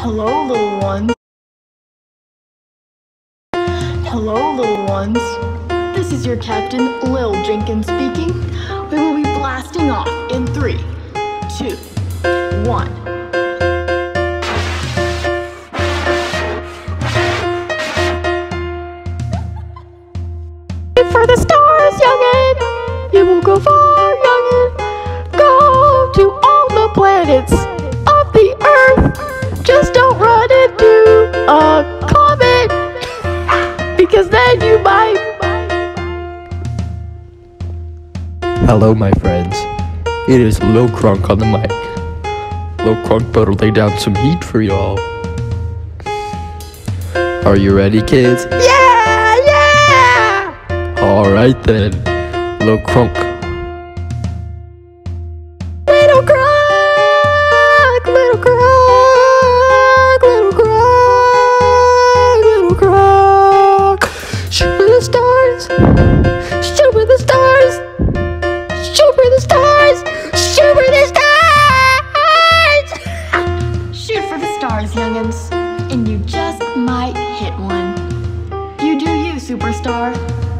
Hello, little ones. Hello, little ones. This is your captain, Lil Jenkins speaking. We will be blasting off in 3, 2, 1. For the stars, youngin', you will go far, youngin'. Go to all the planets of the earth. Just don't run into a comet, because then you might. Hello, my friends. It is Lil Krunk on the mic. Lil Krunk better lay down some heat for y'all. Are you ready, kids? Yeah! Alright then, Lil Krunk. Little Krunk, little Krunk, little Krunk, little Krunk. Shoot for the stars, shoot for the stars, shoot for the stars, shoot for the stars. Shoot for the stars, youngins, and you just might hit one. You do you, superstar.